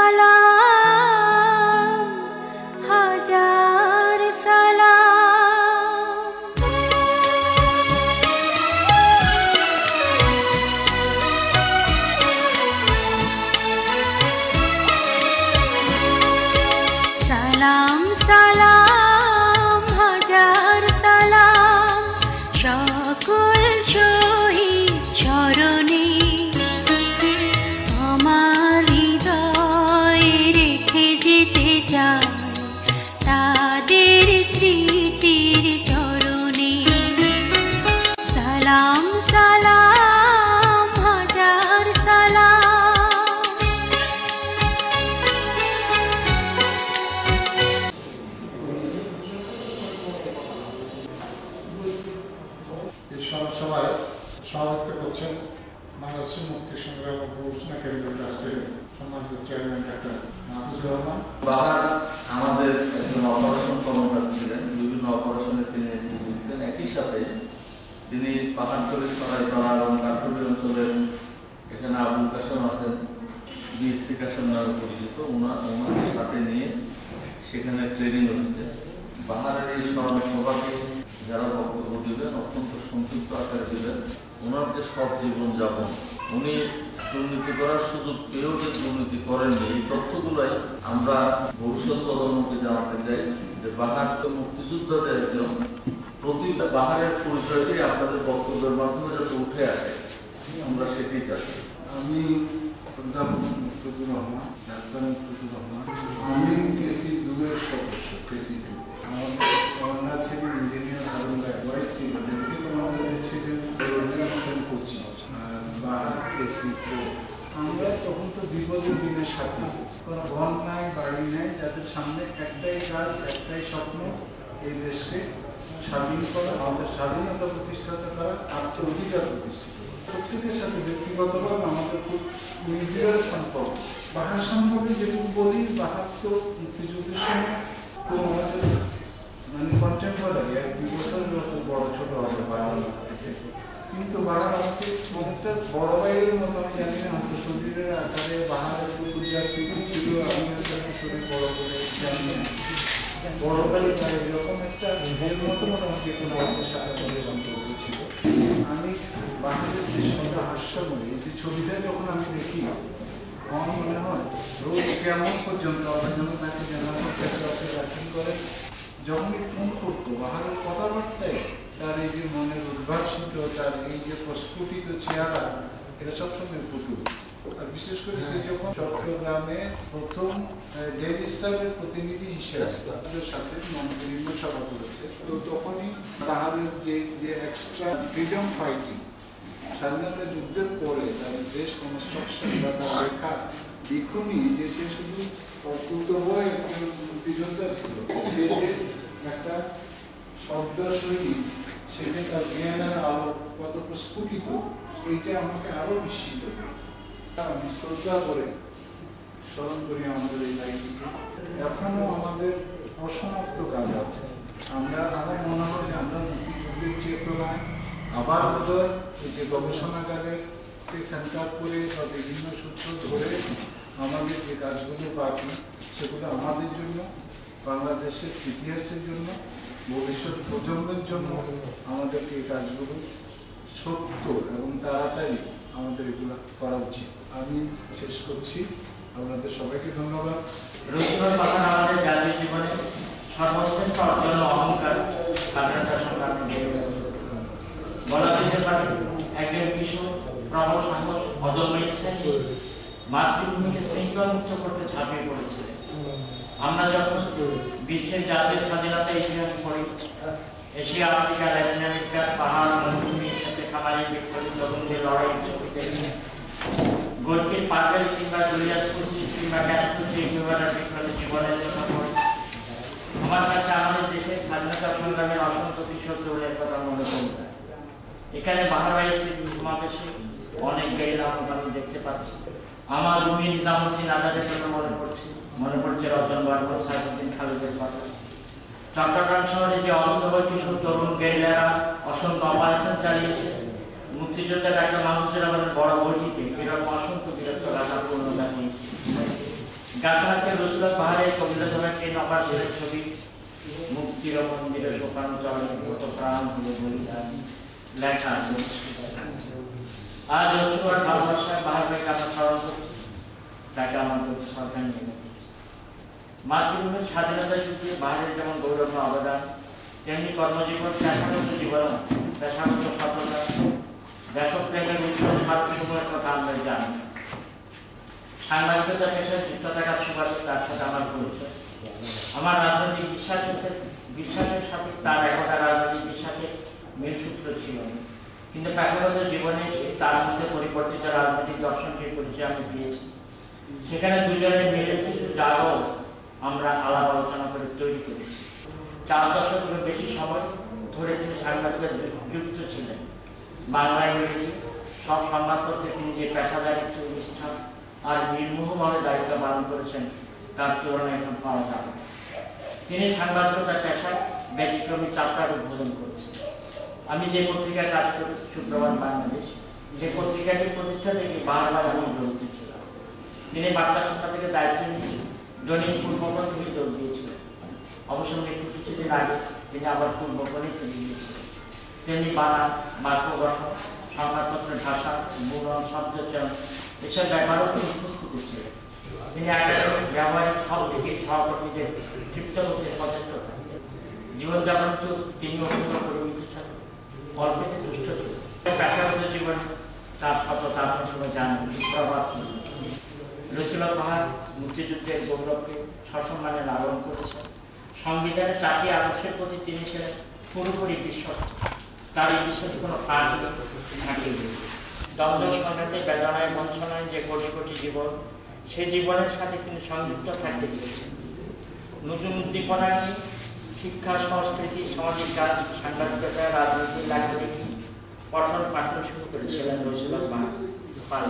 সালাম হাজার সালাম। সালাম সালাম হাজার সালাম সকল শহীদ স্মরণে, আমার হৃদয়ে রেখে যেতে চাই তাদের স্মৃতির চরণে। সালাম সালাম হাজার সালাম। সবাই সভাপতিত্ব করছেন বাংলাদেশের মুক্তি সংগ্রাম ও ঘোষণা কেন্দ্র ট্রাস্টের সম্মানিত চেয়ারম্যান ডাক্তার মাহফুজুর রহমান। বাহার আমাদের একজন অপারেশন কর্মকার ছিলেন, বিভিন্ন অপারেশনে তিনি নেতৃত্ব দিতেন। একই সাথে তিনি পাহাড়তলী, সরাইপাড়া এবং কাঠুরি অঞ্চলের এখানে আবুল কাসেম আছেন, বিএসসি কাসেম নামে পরিচিত, ওনাদের সাথে নিয়ে সেখানে ট্রেনিং হচ্ছে। বাহারের এই স্মরণ সভাকে যারা বক্তব্য দিবেন অত্যন্ত সংক্ষিপ্ত আকারে দিবেন। ওনার যে সব জীবনযাপন, উনি দুর্নীতি করার সুযোগ পেয়েও যে দুর্নীতি করেননি, এই তথ্যগুলোই আমরা ভবিষ্যৎ প্রজন্মকে জানাতে চাই যে বাহার তো মুক্তিযোদ্ধাদের একজন প্রতিটা বাহারের পরিচয়টি আপনাদের বক্তব্যের মাধ্যমে যাতে উঠে আসে, আমরা সেটাই চাচ্ছি। আমি অধ্যাপক মুক্তদুর রহমান, ডাক্তার মুক্তদুর রহমান। আমি কেসি 2 এর সদস্য, কেসি 2। আমাদের কমান্ডার ছিলেন ইঞ্জিনিয়ার হারুন ভাই, ভাইস ছিল ডেপুটি কমান্ডার ছিলেন রবীন্দ্র হোসেন কোচি, আর বাহার কেসি 4। আমরা তখন তো বিপদের দিনের সাথে, কোনো ঘর নাই, বাড়ি নাই, যাদের সামনে একটাই কাজ, একটাই স্বপ্ন, এই দেশকে স্বাধীন করা, আমাদের স্বাধীনতা প্রতিষ্ঠা করা, আত্ম অধিকার প্রতিষ্ঠিত করা। প্রত্যেকের সাথে ব্যক্তিগতভাবে আমাদের খুব নিবিড় সম্পর্ক। বাহার সম্পর্কে যেটুকু বলি, বাহার তো মুক্তিযুদ্ধের সময় খুব আমাদের মানে কন্টেম্পোরারি, 1-2 বছরের মতো বড় ছোট হবে বাহার থেকে, কিন্তু বাহার আমাকে অনেকটা বড় ভাইয়ের মতো, আমি জানি না হয়তো শরীরের আকারে বাহারের প্রীতি ছিল, আমি হয়তো শরীর বড় করে জানি না, বড় ভাই এরকম একটা এর মতো মোটামুটি কোনো আমাদের সাথে আমাদের সম্পর্ক ছিল। আমি বাহারের যে ছবিটা হাস্যময়, এই যে ছবিটা যখন আমি দেখি আমার মনে হয় রোজ কেমন পর্যন্ত আমরা যেন তাকে জেনারেল ক্লাসে রাখি করে যখনই ফোন করতো, বাহারের কথাবার্তায় তার এই যে মনের উদ্ভাসিত, তার এই যে প্রস্ফুটিত চেহারা, এটা সবসময় ফুটে। আর বিশেষ করে সে যখন চট্টগ্রামে প্রথম ডেইলি স্টারের প্রতিনিধি হিসেবে তাদের সাথে বিভিন্ন সভা করেছে, তো তখনই বাহারের যে এক্সট্রা ফ্রিডম ফাইটিং, স্বাধীনতা যুদ্ধের পরে তার দেশ কনস্ট্রাকশন বা তার লেখা লিখুনি যে সে শুধু অকুতভয় একজন মুক্তিযোদ্ধা ছিল, সে যে একটা শব্দ শৈলী, সেটা তার জ্ঞানের আলো কত প্রস্ফুটিত, এইটা আমাকে আরো বিস্মিত করে। আমি শ্রদ্ধা করে স্মরণ করি আমাদের এই লাইনটিকে। এখনো আমাদের অসমাপ্ত কাজ আছে। আমার মনে হয় যে আমরা মুক্তিযুদ্ধের চেতনায় আবার বোধহয় এই যে গবেষণাগারেকে সেন্টার করে বা বিভিন্ন সূত্র ধরে আমাদের যে কাজগুলো বাকি, সেগুলো আমাদের জন্য, বাংলাদেশের ইতিহাসের জন্য, ভবিষ্যৎ প্রজন্মের জন্য আমাদেরকে এই কাজগুলো সত্য এবং তাড়াতাড়ি আমাদের এগুলো করা উচিত। আমি শেষ করছি, আপনাদের সবাইকে ধন্যবাদ। রবীন্দ্রনাথ পাঠান আমাদের জাতীয় জীবনে সর্বশ্রেষ্ঠ অর্জন, অহংকার, স্বাধীনতা সংগ্রামে বলা যেতে পারে একজন কিশোর প্রবল সাহস, অদম্য ইচ্ছা নিয়ে মাতৃভূমিকে শৃঙ্খল মুক্ত করতে ঝাঁপিয়ে পড়েছে। আমরা যখন বিশ্বের জাতীয় স্বাধীনতা ইতিহাস পড়ি, এশিয়া, আফ্রিকা, ল্যাটিন আমেরিকা, পাহাড়, মরুভূমির সাথে খামারি বিপ্লবী তরুণদের লড়াই, গর্কির পাগল কিংবা জুলিয়াস কুচিস কিংবা ক্যাস্ট্রোর বিপ্লবী জীবনের কথা পড়ি, আমার কাছে আমাদের দেশের স্বাধীনতা সংগ্রামের অসংখ্য কিশোর তরুণের কথা মনে পড়ে। এখানে বাহারাই স্মৃতি সমাবেশে অনেক গেরিলা আমি দেখতে পাচ্ছি। আমার রুমি নিজামুদ্দিন আজাদের কথা মনে পড়ছে রতন বর্মা, সাইফুদ্দিন খালিদের কথা। চট্টগ্রাম শহরে যে অন্তর্বর্তী কিশোর তরুণ গেরিলারা অসংখ্য অপারেশন চালিয়েছে, মুক্তিযোদ্ধার একটা মানুষের আমাদের বড় বইটিতে এরকম অসংখ্য বীরত্ব রাখা পূর্ণ দেখিয়েছে। গাছাগাছের রসুলা পাহাড়ের কবিরধরা ট্রেন অপারেশনের ছবি, মুক্তির মন্দিরে শোকানো চলে কত প্রাণ হলো বলিদান লেখা আছে। আজ রসুলার ভালোবাসায় বাহার ভাইকে আমরা স্মরণ করছি, তাকে আমাদের শ্রদ্ধাঞ্জলি জানাচ্ছি। মাতৃভূমির স্বাধীনতা যুদ্ধে বাহারের যেমন গৌরব অবদান, তেমনি কর্মজীবন, পেশাগত জীবন, পেশাগত সফলতা, দেশপ্রেমের উৎসব মাতৃভূমির কথা আমরা জানি। সাংবাদিকতা পেশায় যুক্ত থাকার সুবাদে তার সাথে আমার পরিচয়। আমার রাজনৈতিক বিশ্বাসের সাথে তার একটা রাজনৈতিক বিশ্বাসের মিলসূত্র ছিল, কিন্তু পেশাগত জীবনে তার মধ্যে পরিবর্তিত রাজনৈতিক দর্শনটির পরিচয় আমি পেয়েছি। সেখানে দুজনের মিলে কিছু জায়গাও আমরা আলাপ আলোচনা করে তৈরি করেছি। 4 দশকেরও বেশি সময় ধরে তিনি সাংবাদিকতা যুক্ত ছিলেন। বাংলা ইংরেজি সব সংবাদপত্রে তিনি যে পেশাদারিত্ব, নিষ্ঠা আর নির্মোহভাবে দায়িত্ব পালন করেছেন তার তুলনা এখন পাওয়া যাবে। তিনি সাংবাদিকতার পেশায় ব্যতিক্রমী যাত্রার উদ্বোধন করেছেন। আমি যে পত্রিকায় কাজ করি, শুক্রবার বাংলাদেশ, যে পত্রিকাটির প্রতিষ্ঠা থেকে বারবার আমি জড়িত ছিলাম। তিনি বার্তা সংস্থা থেকে দায়িত্ব নিয়ে দৈনিক পূর্বপণ থেকে যোগ দিয়েছিলেন। অবশ্য মৃত্যু কিছুদিন আগে তিনি আবার পূর্বপণে ফিরে গিয়েছিলেন। তেমনি বানান, বাক্য গঠন, সংবাদপত্রের ভাষা, মূলন, শব্দচয়ন এসব ব্যাপারও তিনি প্রস্তুত ছিলেন। তিনি একাডেমিক ব্যবহারিক সব দিকে সহকর্মীদের তৃপ্ত হতে সচেষ্ট থাকতেন। জীবনযাপন তিনি অত্যন্ত পরিমিত ছিলেন, অল্পেতে তুষ্ট ছিলেন। পেশাগত জীবনে তার সততা সময় জানেন প্রভাব রসুলা পাহাড় মুক্তিযুদ্ধের গৌরবকে সসম্মানে লালন করেছেন। সংবিধানের 4টি আদর্শের প্রতি তিনি ছিলেন পুরোপুরি বিশ্বস্ত। তার এই বিশ্বাসে কোনো কাজ থাকে। দ্বন্দ্ব সংঘাতে বেদনায় বঞ্চনায় যে কোটি কোটি জীবন, সেই জীবনের সাথে তিনি সংযুক্ত থাকতে চেয়েছেন। নতুন উদ্দীপনা নিয়ে শিক্ষা, সংস্কৃতি, সামাজিক কাজ, সাংবাদিকতা, রাজনীতি, লেখালেখি, পঠন পাঠন শুরু করেছিলেন রসুলা পাহাড়।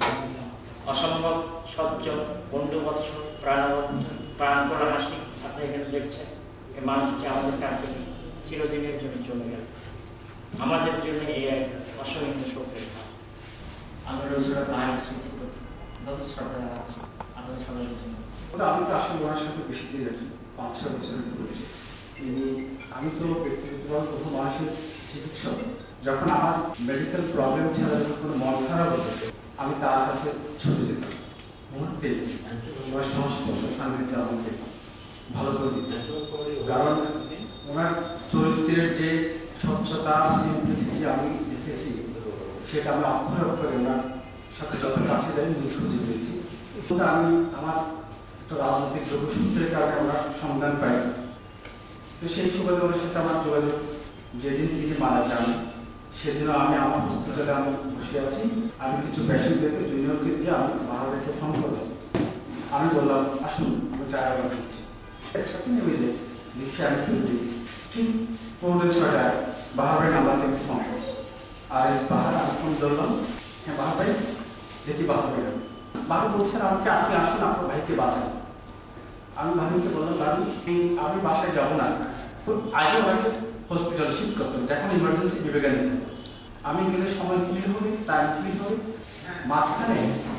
অসম্ভব সজ্জন, বন্ধুবৎস, প্রাণপরা হাসি আপনি এখানে দেখছেন। এই মানুষটি আমাদের কাছ থেকে চিরদিনের জন্য চলে গেল। আমাদের জন্য এই এক অসহনীয় শোকের ভাব। আমরা রসুলা পাহাড়ের স্মৃতির প্রতি শ্রদ্ধা জানাচ্ছি আমাদের সবাইকে জন্য। আমি তো আসলে ওনার সাথে বেশি দিন আর কি, 5-6 বছরের পরিচয়। আমি তো ব্যক্তিগতভাবে বহু মানুষের চিকিৎসক। যখন আমার মেডিকেল প্রবলেম ছিল, যখন কোনো মন খারাপ হতো, আমি তার কাছে ছুটে যেতাম। মুহূর্তে ওনার সংস্পর্শ সান্নিধ্যে আমাকে ভালো করে দিতেন। কারণ ওনার চরিত্রের যে স্বচ্ছতা, সিম্পলিসিটি আমি দেখেছি, সেটা আমি অক্ষরে অক্ষরে ওনার সাথে যত কাছে যাই মূল খুঁজে পেয়েছি। কিন্তু আমি আমার একটা রাজনৈতিক যোগসূত্রের কারণে আমরা সন্ধান পাই। তো সেই সুবাদে ওনার সাথে আমার যোগাযোগ, যেদিন থেকে মারা যান সেদিনও আমি আমার হসপিটালে আমি বসে আছি। আমি কিছু পেশেন্টদেরকে, জুনিয়রকে দিয়ে আমি বাহার রেখে ফোন করলাম। আমি বললাম, আসুন আমি চায় আবার দিচ্ছি। একসাথে নেমে যাই, রিক্সা আমি তুলে দিই। ঠিক 5:45 বাহার ভাই নাম্বার থেকে ফোন করছি। RS বাহার। আমি ফোন ধরলাম, হ্যাঁ বাহার ভাই, দেখি বাহার ভাই। বাহার বলছেন আমাকে, আপনি আসুন আপনার ভাইকে বাঁচান। আমি ভাবিকে বললাম, আমি বাসায় যাবো না, আগে ওনাকে হসপিটাল শিফট করতে হবে, যখন ইমার্জেন্সি বিবেকা নিতে হবে। আমি গেলে সময় ক্লিয়ার হবে, টাইম ক্লিয়ার হবে। মাঝখানে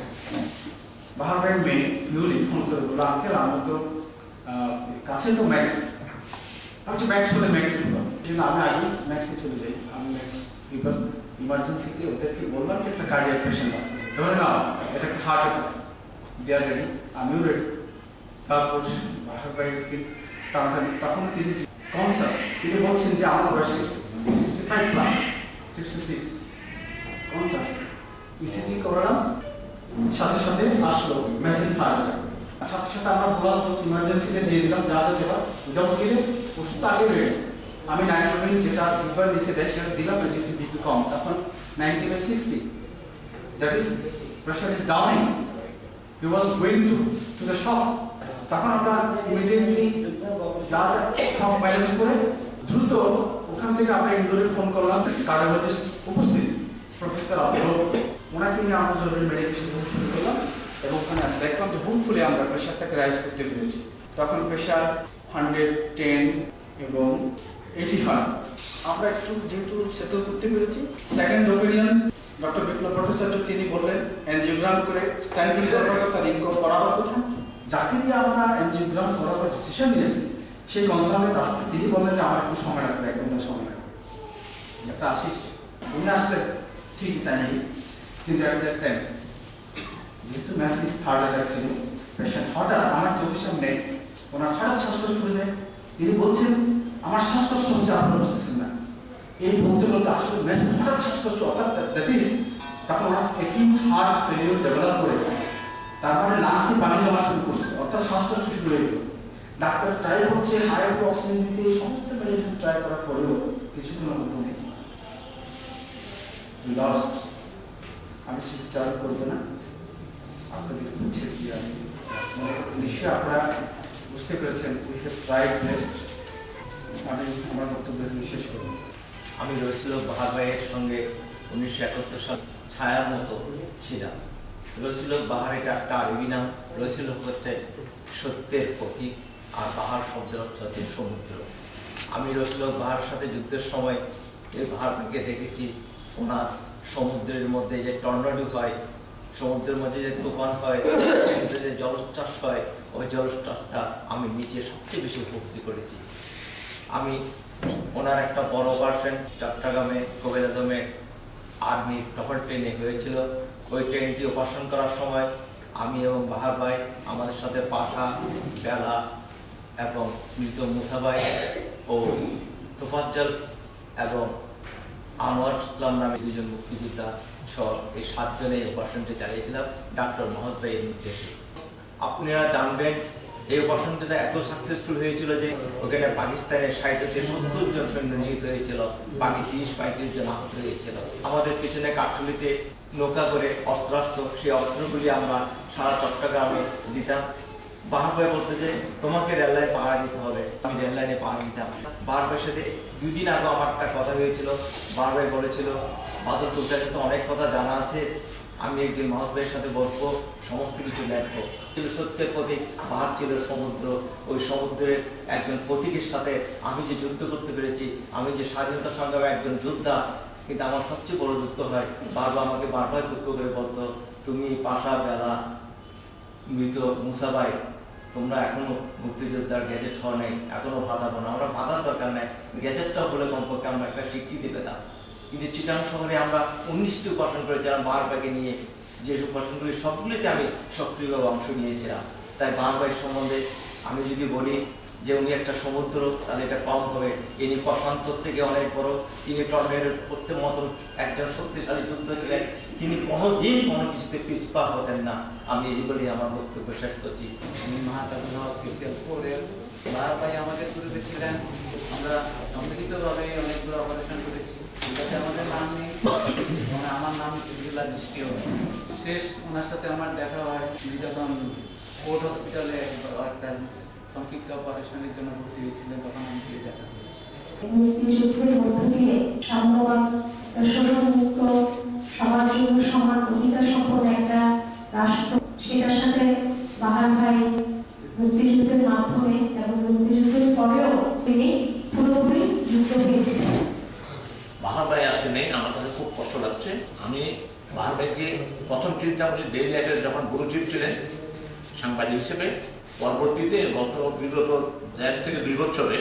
বাহার ভাইয়ের মেয়ে ভিউলি ফোন করে বললো, আঙ্কেল আমরা তো কাছে তো ম্যাক্স। আমি যে ম্যাক্স বলে ম্যাক্সে ঢুকলাম, সেই জন্য আমি আগে ম্যাক্সে চলে যাই। আমি ম্যাক্স বিকজ ইমার্জেন্সিতে ওদেরকে বললাম যে একটা কার্ডিয়াক পেশেন্ট আসতেছে, ধরে নাও এটা একটা heart attack, they are ready, আমিও রেডি। তারপর বাহার ভাইকে টানটানি, তখন তিনি কনসাস, তিনি বলছেন যে আমার বয়স 65+, 66 কনসাস। ইসিজি করালাম, সাথে সাথে আসলো মেসিভ হার্ট অ্যাটাক। সাথে সাথে আমরা প্লাস ডোজ ইমার্জেন্সিতে দিয়ে দিলাম, যা যা দেওয়ার উইদাউট গেলে ওষুধ আগে রেডি। আমি নাইট্রোজেন যেটা জিহ্বার নিচে দেয় সেটা দিলাম, যেহেতু বিপি কম, তখন 90/60, that is pressure is downing. He was going to the shop. তখন আমরা ইমিডিয়েটলি যা যা সব ব্যালেন্স করে দ্রুত ওখান থেকে আমরা ইন্ডোরে ফোন করলাম। কার্ডিওলজিস্ট উপস্থিত, প্রফেসর আব্দুল, ওনাকে নিয়ে আমরা জরুরি মেডিকেশন শুরু করলাম। এবং ওখানে দেখলাম যে হোপফুলি আমরা প্রেশারটাকে রাইজ করতে পেরেছি। তখন প্রেশার 110 এবং 80 হয়। আমরা একটু যেহেতু সেটেল করতে পেরেছি। Second opinion doctor Biplab Bhattacharya, তিনি বললেন এনজিওগ্রাম করে স্ট্যান্ডিং করার কথা, রিং করাবার কথা, যাকে যাকে দিয়ে আমরা এনজিওগ্রাম করার ডিসিশন নিয়েছি সেই কনসালটেন্ট আসতে তিনি বললেন যে আমার একটু সময় লাগবে, 1 ঘন্টা সময় লাগবে। একটা আশিস উনি আসলে ঠিক টাইমে, কিন্তু অ্যাট দ্যাট টাইম যেহেতু ম্যাসিভ হার্ট অ্যাটাক ছিল, পেশেন্ট হঠাৎ আমার চোখের সামনে ওনার হঠাৎ শ্বাসকষ্ট হয়ে যায়। তিনি বলছেন আমার শ্বাসকষ্ট হচ্ছে, আপনারা বুঝতেছেন না। এই বলতে বলতে আসলে ম্যাসিভ হঠাৎ শ্বাসকষ্ট, অর্থাৎ দ্যাট ইজ তখন ওনার অ্যাকিউট হার্ট ফেলিওর ডেভেলপ করে গেছে, তারপরে লাংসে পানি জমা শুরু করছে, অর্থাৎ শ্বাসকষ্ট শুরু হয়ে গেল। ডাক্তার ট্রাই করছে হাই ফ্লো অক্সিজেন দিতে, সমস্ত মেডিসিন ট্রাই করার পরেও কিছুক্ষণ মতো নেই, লস্ট। আমি স্মৃতিচারণ করবো না, আপনাদের ছেড়ে দিয়ে আমি নিশ্চয়ই আপনারা বুঝতে পেরেছেন উই হ্যাভ ট্রাইড বেস্ট। আমি আমার বক্তব্য শেষ করব। আমি রসিল বাহার ভাইয়ের সঙ্গে 1971 সাল ছায়ার মতো ছিলাম। রসিল বাহার এটা একটা আরবি নাম। রসিল হচ্ছে সত্যের প্রতীক, আর বাহার শব্দের অর্থ হচ্ছে সমুদ্র। আমি রসিল বাহার সাথে যুদ্ধের সময় এই বাহারকে দেখেছি। ওনার সমুদ্রের মধ্যে যে টর্নাডো হয়, সমুদ্রের মধ্যে যে তুফান হয়, সমুদ্রে যে জলোচ্ছ্বাস হয়, ওই জলোচ্ছ্বাসটা আমি নিজে সবচেয়ে বেশি উপলব্ধি করেছি। আমি ওনার একটা বড় ভার্সন চট্টগ্রামে কোবেলাদমে আর্মি টহল ট্রেনে হয়েছিল। ওই ট্রেনটি অপারেশন করার সময় আমি এবং বাহার ভাই, আমাদের সাথে পাশা, বেলা এবং মৃত মুসা ভাই ও তোফাজ্জল এবং আনোয়ার ইসলাম নামে 2 জন মুক্তিযোদ্ধা সহ এই 7 জনে অপারেশনটি চালিয়েছিলাম ডক্টর মোহাম্মদ ভাইয়ের নির্দেশে। আপনারা জানবেন এই অপারেশনটা এত সাকসেসফুল হয়েছিল যে ওখানে পাকিস্তানের 60 থেকে 70 জন সৈন্য নিহত হয়েছিল, বাকি 30-35 জন আহত হয়েছিল। আমাদের পিছনে কাঠুলিতে নৌকা করে অস্ত্রাস্ত্র, সেই অস্ত্রগুলি আমরা সারা চট্টগ্রামে দিতাম। বাহার ভাই বলতে যে তোমাকে রেল লাইন পাহারা দিতে হবে, আমি রেল লাইনে পাহারা দিতাম। বাহার ভাইয়ের সাথে 2 দিন আগে আমার একটা কথা হয়েছিল। বাহার ভাই বলেছিল বাদল তোর তো অনেক কথা জানা আছে, আমি একদিন মাহমুদ ভাইয়ের সাথে বসবো, সমস্ত কিছু লেখবো। সত্যের প্রতীক বাহার ছিল সমুদ্র। ওই সমুদ্রের একজন প্রতীকের সাথে আমি যে যুদ্ধ করতে পেরেছি, আমি যে স্বাধীনতা সংগ্রামে একজন যোদ্ধা। কিন্তু আমার সবচেয়ে বড় দুঃখ হয়, বাবা আমাকে বারবার দুঃখ করে বলতো তুমি পাশা, বেলা, মৃত মুসা ভাই, তোমরা এখনো মুক্তিযোদ্ধার গ্যাজেট হওয়া নেই, এখনো ভাতা পাও না। আমরা ভাতার দরকার নেই, গ্যাজেটটা হলে কমপক্ষে আমরা একটা স্বীকৃতি পেতাম। কিন্তু চিটাং শহরে আমরা 19টি উপাসন করেছিলাম বাহার ভাইকে নিয়ে, যে উপাসনগুলি সবগুলিতে আমি সক্রিয়ভাবে অংশ নিয়েছিলাম। তাই বাহার ভাইয়ের সম্বন্ধে আমি যদি বলি যে উনি একটা সমুদ্র, তাহলে এটা কম হবে। ইনি প্রশান্তর থেকে অনেক বড়, তিনি টর্নেডোর প্রত্যেক মতন একজন শক্তিশালী যুদ্ধ ছিলেন। তিনি কোনোদিন কোনো কিছুতে পিছপা হতেন না। আমি এই বলে আমার বক্তব্য শেষ করছি। আমি মাহাতাবুল হক KCL-4-এর বাহার ভাই আমাদের গ্রুপে ছিলেন। আমরা সম্মিলিতভাবে অনেকগুলো অপারেশন করেছি, এটাতে আমাদের নাম নেই, আমার নাম জেলা দৃষ্টিও নেই। শেষ ওনার সাথে আমার দেখা হয় যখন কোর্ট হসপিটালে একটা সংক্ষিপ্ত অপারেশনের জন্য ভর্তি হয়েছিলেন, তখন আমি দেখা হয়েছি। মুক্তিযুদ্ধের মধ্য দিয়ে সাম্যবান, শোষণমুক্ত সমাজ, সমান অধিকার সম্পন্ন একটা রাষ্ট্র, সেটার সাথে বাহার ভাই মুক্তিযুদ্ধের মাধ্যমে এবং মুক্তিযুদ্ধের পরেও তিনি পুরোপুরি যুক্ত হয়েছিলেন। বাহার ভাই আজকে নেই, আমার কাছে খুব কষ্ট লাগছে। আমি বাহার ভাইকে প্রথম চিন্তা করি ডেইলি লাইফের যখন গুরু চিফ ছিলেন সাংবাদিক হিসেবে। পরবর্তীতে গত বিগত 1 থেকে 2 বছরে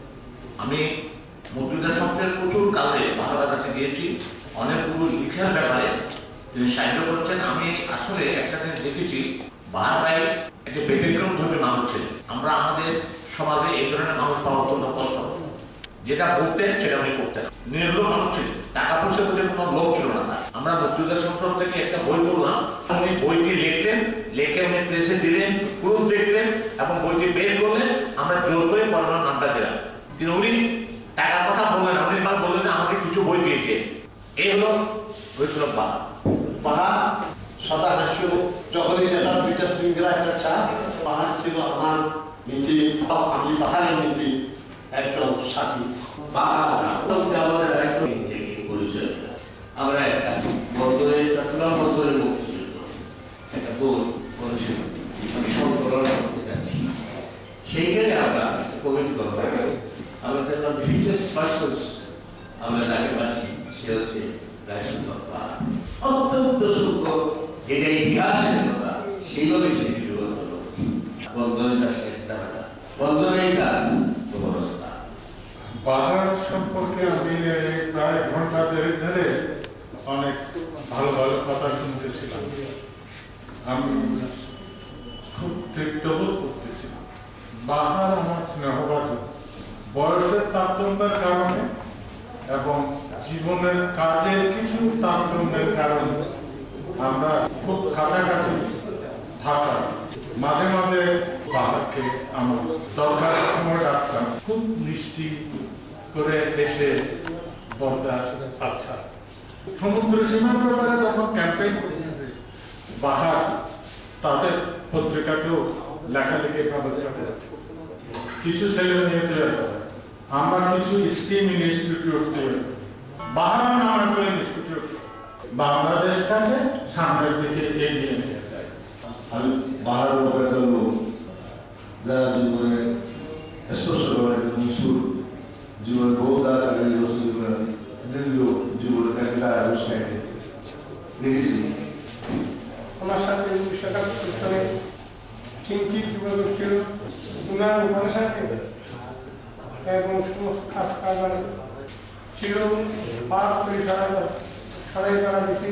আমি মুক্তিযোদ্ধা সংসদের প্রচুর কাজে বাহার ভাইয়ের কাছে গিয়েছি। অনেকগুলো লিখার ব্যাপারে তিনি সাহায্য করেছেন। আমি আসলে একটা জিনিস দেখেছি, বাহার ভাই একটা ব্যতিক্রম ধর্মী মানুষ ছিলেন। আমরা আমাদের সমাজে এই ধরনের মানুষ পাওয়া অত্যন্ত কষ্ট, যেটা বলতেন সেটা উনি করতেন। নির্লোভ মানুষ ছিলেন, টাকা পয়সা বলে কোনো লোভ ছিল না। আমরা মুক্তিযোদ্ধা সংসদ থেকে একটা বই পড়লাম, উনি বইটি লিখলেন, লিখে উনি প্রেসে দিলেন, প্রুফ দেখলেন এবং বইটি বের করলেন। আমরা জোর করে পড়ানোর নামটা দিলাম, কিন্তু উনি টাকার কথা বললেন, উনি বললেন আমাকে কিছু বই দিয়েছে। এই হলো হয়েছিল বাহার। বাহার সদা হাস্য, যখনই যেতাম 2টা সিঙ্গারা 1টা চা। বাহার ছিল আমার নীতি, আমি বাহারের নীতি একজন সাথী। আমরা একটা বন্দরের চট্টগ্রাম বন্দরের মুক্তিযুদ্ধ একটা বই করেছিল, আমি সংকলন করতে যাচ্ছি। সেইখানে আমরা কমেন্ট করবো, আমরা দেখলাম বিশেষ পার্সন আমরা যাকে পাচ্ছি সে হচ্ছে রায়সুন্দর বাহার। অত্যন্ত সূক্ষ্ম, যেটা ইতিহাসের কথা সেইভাবে সে বিবরণ করেছি। বন্ধনীটা শেষ দাঁড়াটা বন্ধনেই গান অবস্থা। বাহার সম্পর্কে আমি প্রায় ঘন্টা দেড়েক ধরে অনেক ভালো ভালো কথা শুনতেছিলাম। আমি খুব তৃপ্ত বোধ করতেছিলাম। বাহার আমার স্নেহবাদী, বয়সের তারতম্যের কারণে এবং জীবনের কাজের কিছু তারতম্যের কারণে আমরা খুব কাছাকাছি থাকা। মাঝে মাঝে বাহারকে আমার দরকারের সময় ডাকতাম, খুব মিষ্টি করে এসে বলতাম আচ্ছা। সমুদ্র সীমার ব্যাপারে যখন ক্যাম্পেইন করতেছে বাহার তাদের পত্রিকাতেও লেখালেখির ব্যবস্থা করেছে, কিছু ছেলে মেয়ে তৈরি করে, আমরা কিছু স্টিম ইনস্টিটিউট তৈরি করি। বাহার নাম একটা ইনস্টিটিউট বাংলাদেশটাকে সামনের দিকে এগিয়ে নিয়ে যায়। আমি বাহার একটা লোক যারা জীবনে স্পর্শ করে মশুর জীবনে বহুত চাকরি করছে, দীর্ঘ জীবনে একটা অনুষ্ঠানে দেখেছি। আমার সাথে 1971 সালে কিঞ্চিত যোগাযোগ ছিল। উনার উপন্যাসে এবং সমস্ত খাস কারবার ছিল পাঠ করে সারাই করা বেশি।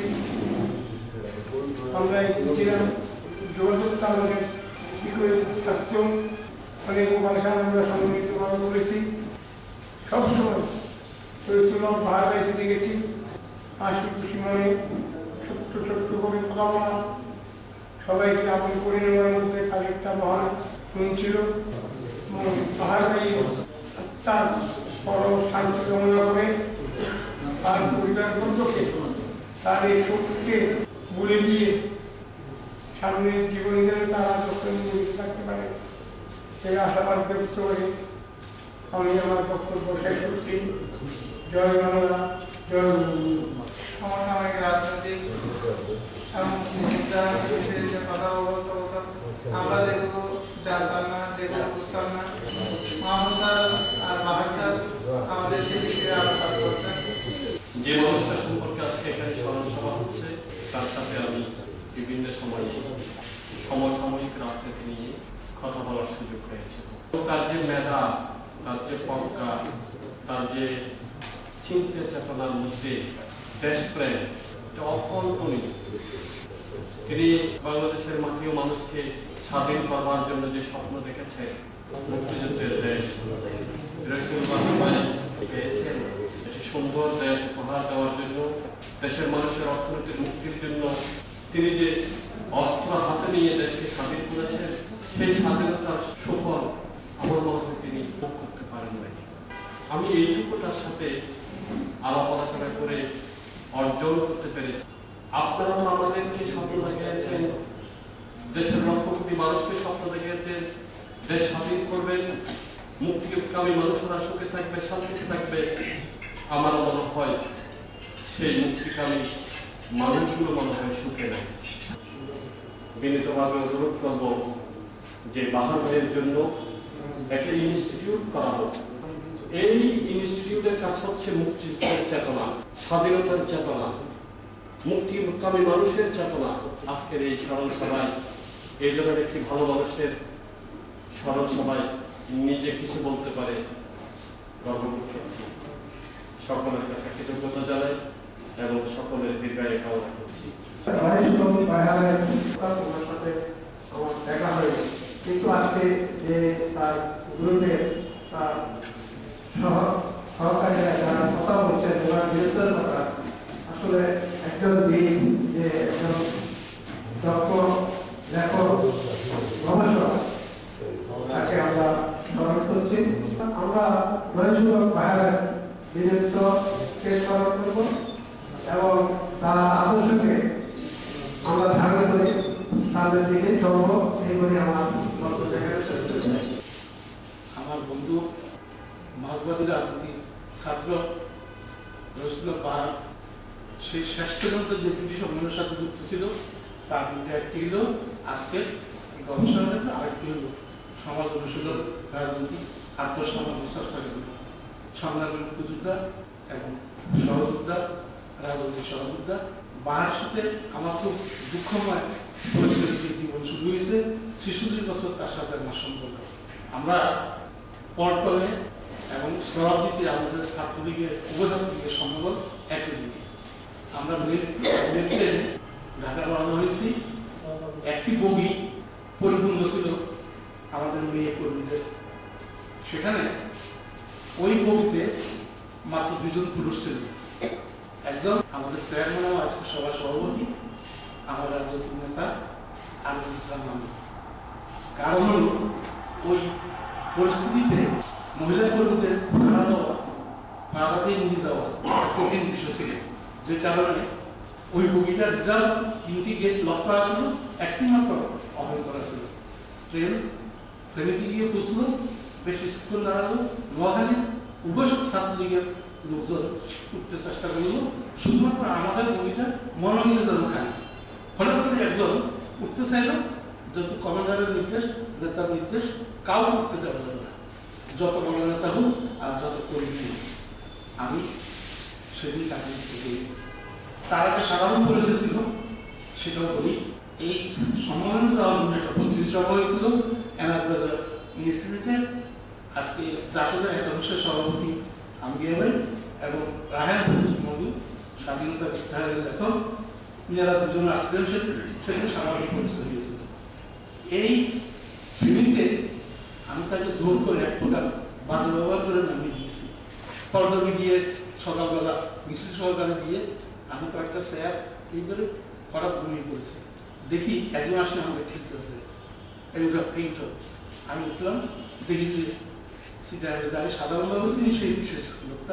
আমরা ছিলাম যোগাযোগ কারণে কী করে থাকতাম, অনেক উপন্যাস আমরা সম্মিলিতভাবে করেছি। সবসময় হয়েছিল বাহার বাড়িতে গেছি, হাসি খুশি মনে ছোট্ট ছোট্ট করে কথা বলা, সবাইকে আপন করে নেওয়ার মধ্যে খানিকটা মহান গুণ ছিল। বাহার বাড়ি তার পরম শান্তি কামনা করে তার পরিবার বন্ধুকে তার এই শক্তিকে ভুলে দিয়ে সামনের জীবনে যেন তারা যখন বুঝতে থাকতে পারে সেই আশাবাদ ব্যক্ত করে আমি আমার বক্তব্য শেষ করছি। জয় বাংলা, জয় সমসাময়িক রাজনৈতিক এবং যে কথা বলতে আমরা যেগুলো জানতাম না, যেগুলো বুঝতাম না, মোহাম্মদ স্যার আর বাহার স্যার আমাদের সে বিষয়ে আলোচনা করতেন। যে মানুষটা সম্পর্কে আজকে এখানে স্মরণ সভা হচ্ছে তার সাথে আমি বিভিন্ন সময়ে সমসাময়িক রাজনীতি নিয়ে কথা বলার সুযোগ হয়েছে। তার যে মেধা, তার যে প্রজ্ঞা, তার যে চিন্তা চেতনার মধ্যে দেশপ্রেম, এটা অকল্পনীয়। তিনি বাংলাদেশের মাটিও মানুষকে স্বাধীন করবার জন্য যে স্বপ্ন দেখেছে, মুক্তিযুদ্ধের দেশ পেয়েছেন, একটি সুন্দর দেশ উপহার দেওয়ার জন্য, দেশের মানুষের অর্থনৈতিক মুক্তির জন্য তিনি যে অস্ত্র হাতে নিয়ে দেশকে স্বাধীন করেছেন, সেই স্বাধীনতার সুফল আমার মনে হয় তিনি ভোগ করতে পারেন নাই। আমি এইটুকু তার সাথে আলাপ আলোচনা করে অর্জন করতে পেরেছি। আপনারা তো আমাদেরকে স্বপ্ন দেখিয়েছেন, দেশের লক্ষ কোটি মানুষকে স্বপ্ন দেখিয়েছেন, দেশ স্বাধীন করবেন, মুক্তিকামী মানুষেরা সুখে থাকবে, শান্তিতে থাকবে। আমার মনে হয় সেই মুক্তিকামী মানুষগুলো মনে হয় সুখে নেই। বিনীতভাবে অনুরোধ করব যে বাহার ভাইয়ের জন্য একটা ইনস্টিটিউট করা হোক। এই ইনস্টিটিউটের কাজ হচ্ছে মুক্তিযুদ্ধের চেতনা, স্বাধীনতার চেতনা, মুক্তিকামী মানুষের চেতনা। আজকের এই স্মরণ সভায় এই ধরনের একটি ভালো মানুষের স্মরণ সভায় নিজে কিছু বলতে পারে গর্ববোধ করছি। সকলের কাছে কৃতজ্ঞতা জানাই এবং সকলের দীর্ঘায়ু কামনা করছি। দেখা হয়েছে, কিন্তু আজকে যে তার গ্রুপের তার সহকারীরা যারা কথা বলছেন ওনার বিরুদ্ধের কথা, আসলে একজন বীর যে একজন দক্ষ লেখক গবেষক, তাকে আমরা স্মরণ করছি। আমরা রয়েজুল বাহারের বীরত্বকে স্মরণ করব এবং তার আদর্শকে আমরা ধারণ করে সামনের দিকে চলবো, এইগুলি আমার বক্তব্য। আমার বন্ধু মাঝবাদী রাজনীতি ছাত্র রসুল পাহাড়, সেই শেষ পর্যন্ত যে দুটি সম্মেলনের সাথে যুক্ত ছিল তার মধ্যে একটি হলো আজকের এই গবেষণার, আরেকটি হলো সমাজ অনুশীলন, রাজনীতি, আত্মসমাজ চর্চাগুলো, সংগ্রামী মুক্তিযোদ্ধা এবং সহযোদ্ধা, রাজনৈতিক সহযোদ্ধা। বাহার সাথে আমার খুব দুঃখময় পরিচয় জীবন শুরু হয়েছে। 46 বছর তার সাথে আমার সম্পর্ক। আমরা পল্টনে এবং সরাবদিতে আমাদের ছাত্রলীগের উপজাতিদের সম্মেলন একই দিকে। আমরা ট্রেনে ঢাকা রওনা হয়েছি। একটি বগি পরিপূর্ণ ছিল আমাদের মেয়ে কর্মীদের। সেখানে ওই বগিতে মাত্র 2 জন পুরুষ ছিল। একজন আমাদের চেয়ারম্যান, আজকে সভা সভাপতি, আমার রাজনৈতিক নেতা আলম ইসলাম আমি। কারণ হল ওই পরিস্থিতিতে মহিলা কর্মীদের ভাড়া দেওয়া, ভাড়াতে নিয়ে যাওয়া কঠিন বিষয় ছিল, যে কারণে ওই বগিটা রিজার্ভ 3টি গেট লক করা ছিল, একটি মাত্র ওপেন করা ছিল। ট্রেন ফেনীতে গিয়ে বুঝলো, বেশ স্কুল দাঁড়ালো। নোয়াখালীর উভয় ছাত্রলীগের লোকজন উঠতে চেষ্টা করলো, শুধুমাত্র আমাদের বগিটা মনে হয়েছে যেন খালি। হঠাৎ করে একজন উঠতে চাইল, যত কমান্ডারের নির্দেশ, নেতার নির্দেশ, কাউ উঠতে দেওয়া যাবে না, যত বড় নেতা হোক আর যত কর্মী হোক। আমি সেদিন তাকে তার একটা সাধারণ পরিচয় ছিল, সেটাও বলি। এই সম্মেলনে যাওয়ার জন্য একটা প্রস্তুতি সভা হয়েছিল এনাবাজার ইনস্টিটিউটে। আজকে জাসদের একাদশের সভাপতি আমিয়া ভাই এবং রাহান পুলিশ মধু, স্বাধীনতা ইস্তাহারের লেখক, ইনারা দুজন আসছিলেন। সেদিন সাধারণ পরিচয় হয়েছিল। এই ফিল্মে আমি তাকে জোর করে এক প্রকার বাজে ব্যবহার করে নামিয়ে দিয়েছি। পল্টনে দিয়ে সকালবেলা মিছিল সহকারে দিয়ে আমি কয়েকটা চেয়ার এই করে হঠাৎ ঘুমিয়ে পড়েছি। দেখি একজন আসলে আমাকে ঠিক আছে, এইটা আমি উঠলাম, দেখি যে সেটা যাকে সাধারণভাবে চিনি সেই বিশেষ লোকটা।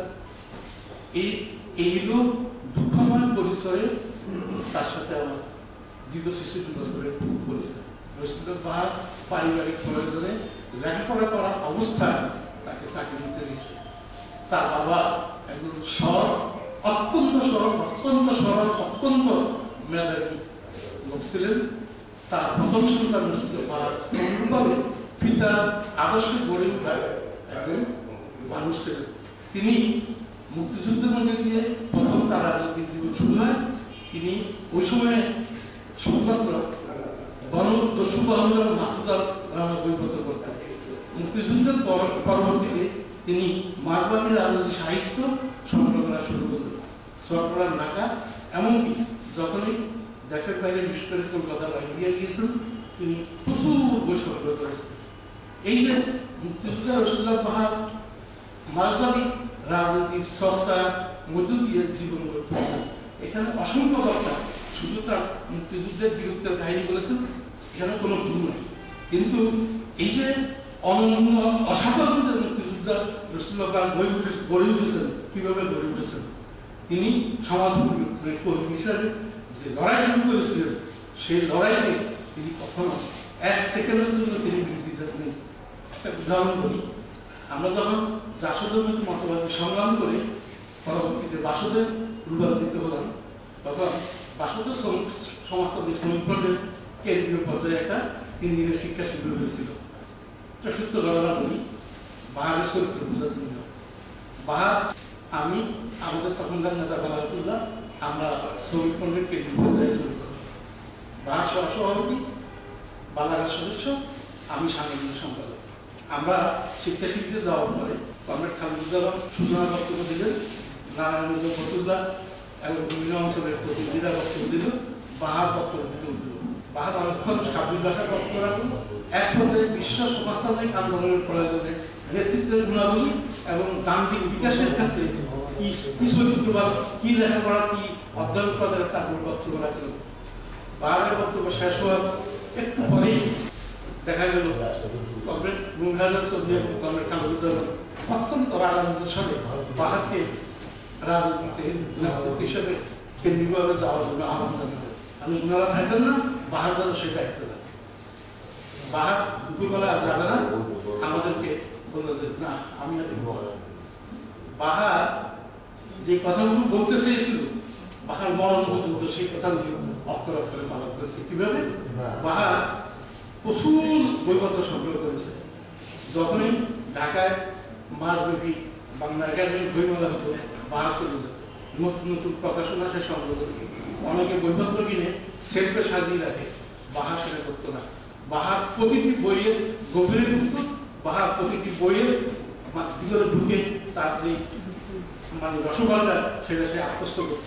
এই লোক দুঃখময় পরিচয়ে তার সাথে আমার দীর্ঘ 66 বছরের পরিচয়। রশিদুল বাহার পারিবারিক প্রয়োজনে লেখাপড়া করা অবস্থায় তাকে চাকরি দিতে হয়েছে। তার বাবা একজন অত্যন্ত সরল মেধাবী লোক ছিলেন। তার প্রথম সন্তান রশিদুল বাহার অনুরূপভাবে পিতার আদর্শে গড়ে ওঠা একজন মানুষ ছিলেন। তিনি মুক্তিযুদ্ধের মধ্যে দিয়ে প্রথম তার রাজনৈতিক জীবন শুরু হয়। তিনি ওই সময়ে শুধুমাত্র গণদস্যু বাহুল্য মাসুদার নামে বইপত্র করতেন। মুক্তিযুদ্ধের পরবর্তীতে তিনি মার্ক্সবাদী রাজনৈতিক সাহিত্য সংগ্রহ করা শুরু করলেন, সরকার ঢাকা। এমনকি যখনই দেশের বাইরে বিশেষ করে কলকাতা ইন্ডিয়া গিয়েছেন, তিনি প্রচুর বই সংগ্রহ করেছেন। এই যে মুক্তিযুদ্ধ রশিদুল বাহার মার্ক্সবাদী রাজনীতির চর্চার মধ্য দিয়ে জীবন গড়ে তুলেছেন। এখানে অসংখ্য কথা, শুধু তার মুক্তিযুদ্ধের বীরত্বের কাহিনী বলেছেন, এখানে কোনো ভুল নেই। কিন্তু এই যে অনন্য অসাধারণ যে মুক্তিযুদ্ধ রশিদুল বাহার গড়ে উঠেছেন, কিভাবে গড়ে উঠেছেন, তিনি সমাজ কর্মী হিসাবে যে লড়াই শুরু করেছিলেন, সেই লড়াইকে তিনি কখনো 1 সেকেন্ডের জন্য তিনি বিরতি দেননি। একটা উদাহরণ বলি, আমরা যখন জাসদের মধ্যে মতবাদী সংগ্রাম করে পরবর্তীতে বাসদের রূপান্তরিত হলাম, তখন বাসদের সমাজতান্ত্রিক শ্রমিক ফ্রন্টের কেন্দ্রীয় পর্যায়ে একটা 3 দিনের শিক্ষা শিবির হয়েছিল। একটা সত্য ঘটনা বলি, বাহারের চরিত্র বোঝার জন্য। বাহার, আমি, আমাদের তখনকার নেতা বালাউল্লাহ, আমরা শ্রমিক ফ্রন্টের কেন্দ্রীয় পর্যায়ে জড়িত। বাহার সহসভাপতি, বালাঘাট সদস্য, আমি সাংগঠনিক সম্পাদক। আমরা শিক্ষা শিবিরে যাওয়ার পরে কমরেড খালিদুজ্জামান সূচনা বক্তব্য দিলেন, নারায়ণগঞ্জ ফতুল্লাহ এবং বিভিন্ন অঞ্চলের প্রতিনিধিরা বক্তব্য দিল, বাহার বক্তব্য দিতে উঠল। বাহার অনেকক্ষণ সাবলীল ভাষায় বক্তব্য রাখল। এক পর্যায়ে বিশ্ব সমাজতান্ত্রিক আন্দোলনের প্রয়োজনে নেতৃত্বের গুণাবলী এবং দাম্ভিক বিকাশের ক্ষেত্রে কি চরিত্রবাদ, কি লেখাপড়া, কি অধ্যয়ন করা যায় তার বক্তব্য রাখল। বাহারের বক্তব্য শেষ হওয়ার একটু পরেই দেখা গেল কমরেড গুনহাজার চৌধুরী এবং কমরেড খালিদুজ্জামান অত্যন্ত রাগান্বিত সাথে বাহারকে রাজনীতিতে নেতৃত্ব হিসেবে কেন্দ্রীয়ভাবে যাওয়ার জন্য আহ্বান জানাবে। আমি ওনারা থাকবেন না, বাহার যেন সেই দায়িত্ব দেন। বাহার দুপুরবেলা আর যাবে না, আমাদেরকে বলল যে না, আমি আর বাহার যে কথাগুলো বলতে চেয়েছিল, বাহার মরণ পর্যন্ত সেই কথাগুলো অক্ষর অক্ষরে পালন করেছে। কিভাবে? বাহার প্রচুর বইপত্র সংগ্রহ করেছে। যখনই ঢাকায় মাসব্যাপী বাংলা একাডেমির বইমেলা হতো, বাহার চলে যেত, নতুন নতুন প্রকাশনা সে সংগ্রহ করে। অনেকে বইপত্র কিনে সেলফে সাজিয়ে রাখে, বাহা সেটা করতো না। বাহার প্রতিটি বইয়ের গভীরে ঢুকতো, বাহার প্রতিটি বইয়ের ভিতরে ঢুকে তার যে মানে রসগোল্লা সেটা সে আত্মস্থ করতো।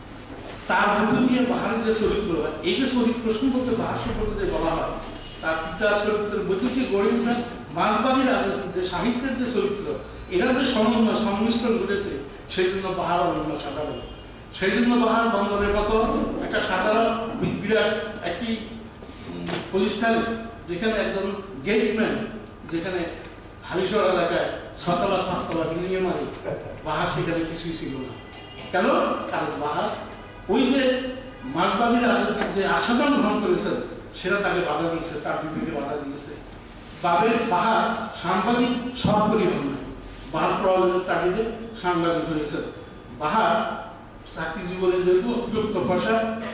তার মধ্য দিয়ে বাহারের যে চরিত্র, এই যে চরিত্র সম্পর্কে বাহার সম্পর্কে যে বলা হয়, তার পিতা চরিত্রের মধ্য দিয়ে গড়ে ওঠা মার্ক্সবাদী রাজনীতির যে সাহিত্যের যে চরিত্র, এরা যে সমন্বয় সংমিশ্রণ ঘটেছে, সেই জন্য বাহার অনন্য সাধারণ। সেই জন্য বাহার বন্দরের মতো একটা সাধারণ বিরাট একটি প্রতিষ্ঠানে, যেখানে একজন গেটম্যান, যেখানে হালিশহর এলাকায় 6 তলা 5 তলা বিল্ডিং মারি, বাহার সেখানে কিছুই ছিল না। কেন? কারণ বাহার ওই যে মার্ক্সবাদী রাজনীতির যে আস্বাদন গ্রহণ করেছেন, সেটা তাকে বাধা দিয়েছে, তার বিবেকে বাধা দিয়েছে। বাহার সাংবাদিক সরাসরি হন নাই, বাহার প্রয়োজনের তাগিদে সাংবাদিক হয়েছেন। বাহার চাকরি জীবনে যেহেতু অতিরিক্ত পয়সা